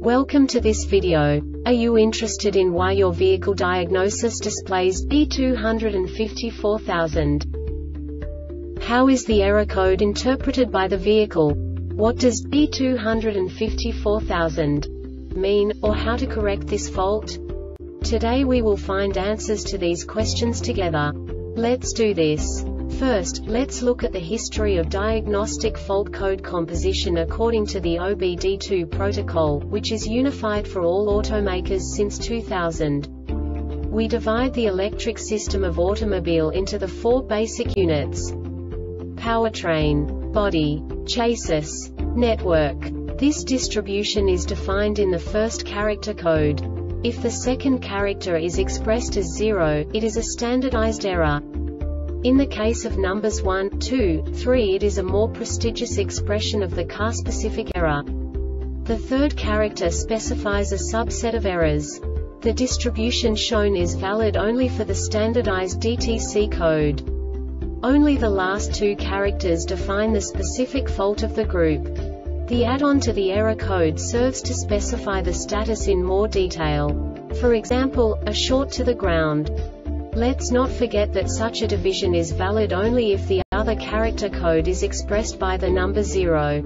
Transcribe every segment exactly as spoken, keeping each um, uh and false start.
Welcome to this video. Are you interested in why your vehicle diagnosis displays B two hundred fifty-four thousand? How is the error code interpreted by the vehicle? What does B two hundred fifty-four thousand mean, or how to correct this fault? Today we will find answers to these questions together. Let's do this. First, let's look at the history of diagnostic fault code composition according to the O B D two protocol, which is unified for all automakers since two thousand. We divide the electric system of automobile into the four basic units: powertrain, body, chassis, network. This distribution is defined in the first character code. If the second character is expressed as zero, it is a standardized error. In the case of numbers one, two, three, it is a more prestigious expression of the car-specific error. The third character specifies a subset of errors. The distribution shown is valid only for the standardized D T C code. Only the last two characters define the specific fault of the group. The add-on to the error code serves to specify the status in more detail. For example, a short to the ground. Let's not forget that such a division is valid only if the other character code is expressed by the number zero.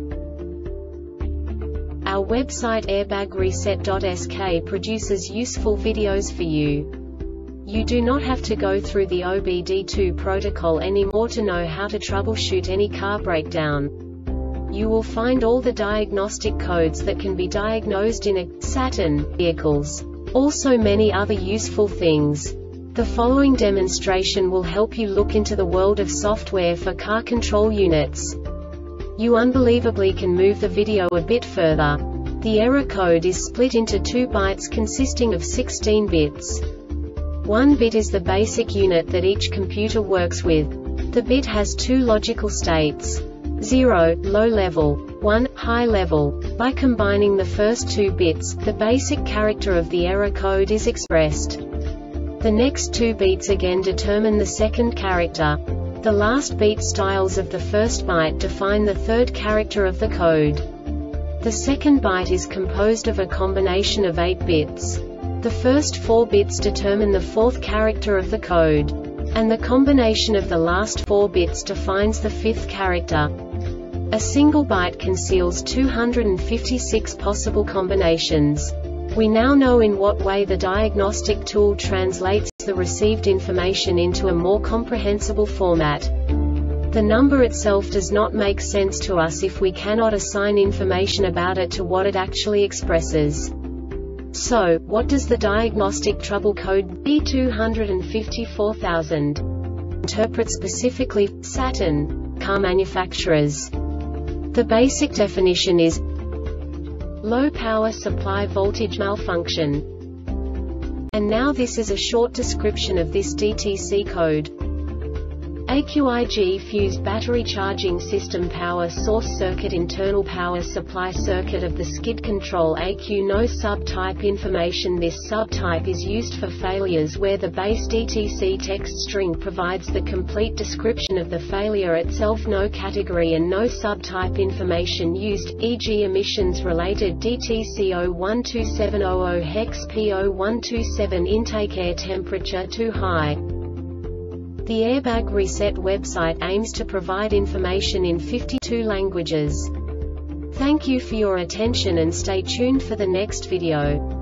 Our website airbag reset dot S K produces useful videos for you. You do not have to go through the O B D two protocol anymore to know how to troubleshoot any car breakdown. You will find all the diagnostic codes that can be diagnosed in a Saturn vehicles. Also many other useful things. The following demonstration will help you look into the world of software for car control units. You unbelievably can move the video a bit further. The error code is split into two bytes consisting of sixteen bits. One bit is the basic unit that each computer works with. The bit has two logical states: zero, low level, one, high level. By combining the first two bits, the basic character of the error code is expressed. The next two beats again determine the second character. The last beat styles of the first byte define the third character of the code. The second byte is composed of a combination of eight bits. The first four bits determine the fourth character of the code. And the combination of the last four bits defines the fifth character. A single byte conceals two hundred fifty-six possible combinations. We now know in what way the diagnostic tool translates the received information into a more comprehensible format. The number itself does not make sense to us if we cannot assign information about it to what it actually expresses. So, what does the diagnostic trouble code B two hundred fifty-four thousand interpret specifically for Saturn car manufacturers? The basic definition is low power supply voltage malfunction. And now this is a short description of this D T C code. A Q I G fused battery charging system power source circuit internal power supply circuit of the skid control A Q no subtype information. This subtype is used for failures where the base D T C text string provides the complete description of the failure itself. No category and no subtype information used, for example emissions related D T C zero one two seven zero zero hex P zero one two seven intake air temperature too high. The Airbag Reset website aims to provide information in fifty-two languages. Thank you for your attention and stay tuned for the next video.